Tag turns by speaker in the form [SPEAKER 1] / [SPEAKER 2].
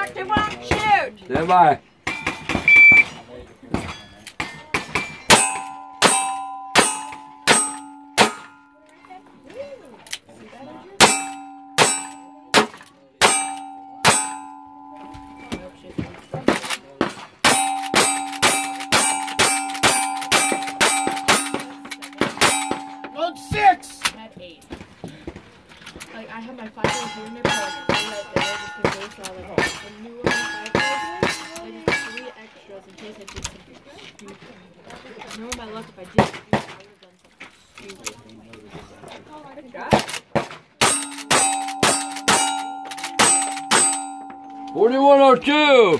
[SPEAKER 1] Mark, 2 1, shoot!
[SPEAKER 2] Stand by.
[SPEAKER 3] On 6!
[SPEAKER 1] At 8. Like, I have my 5-year-old here in there, but I just put those all like a new one 5-year-old. I just put 3 extras in case I did something stupid. I know my luck if I did stupid, I would have done something stupid. Good job.
[SPEAKER 2] 4102.